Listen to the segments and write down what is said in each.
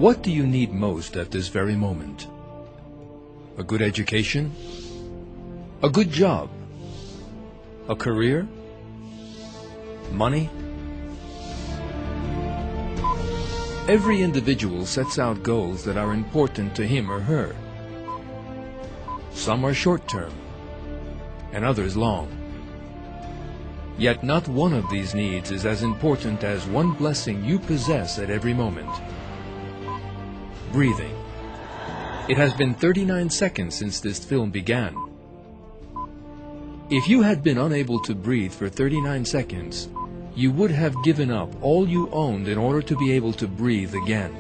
What do you need most at this very moment? A good education? A good job? A career? Money? Every individual sets out goals that are important to him or her. Some are short-term, and others long. Yet not one of these needs is as important as one blessing you possess at every moment: breathing. It has been 39 seconds since this film began. If you had been unable to breathe for 39 seconds, you would have given up all you owned in order to be able to breathe again.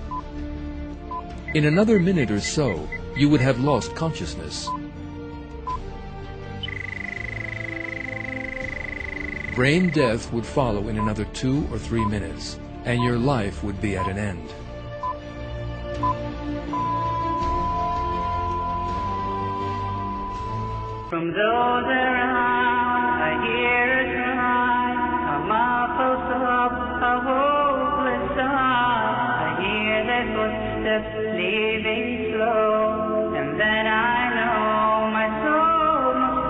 In another minute or so, you would have lost consciousness. Brain death would follow in another 2 or 3 minutes, and your life would be at an end. From those around, I hear a cry, a muffled sob, a hopeless sigh. I hear their footsteps leaving slow, and then I know my soul must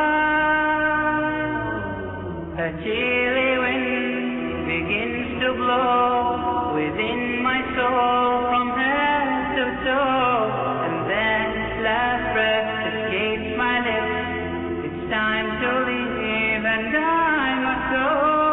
fly. A chilly wind begins to blow within my soul from head to toe, and then last breath escapes my lips. It's time to leave and I must go.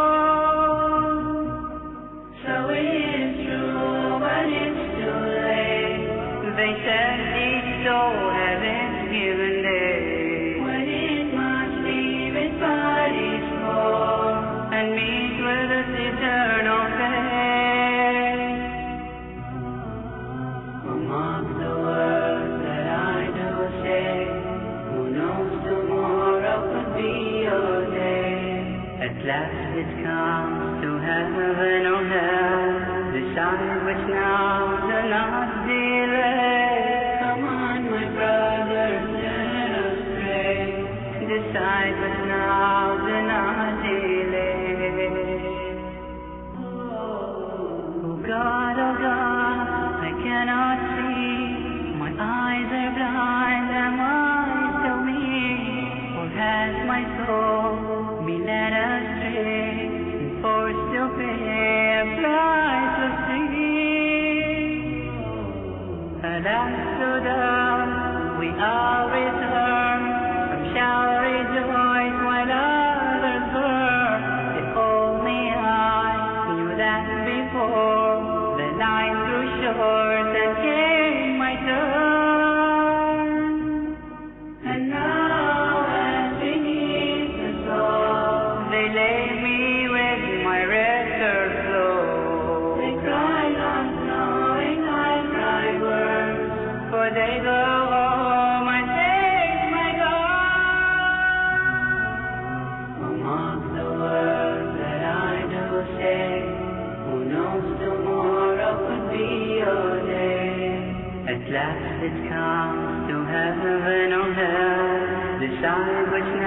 So it's true, but it's too late. They said each soul has its given day, when it must leave its body's core and meet with its eternal fate. Among the words that I do say, who knows tomorrow could be your day. At last it comes to heaven or hell, decide which now, do not delay. Come on, my brothers, let us pray. Decide which now, do not delay. Oh God, I cannot see. My eyes are blind, am I still me? Or has my soul been led astray and forced to pay a priceless fee? Alas, to them we all return, from shall rejoice while others burn. If only I knew that before the line grew short and came my turn. And now as beneath the soul they lay me with my record flow. They cry not knowing I cry words, for they go home and take my God. Among the words that I do say, who knows tomorrow could be your day. At last it comes to heaven or hell, decide which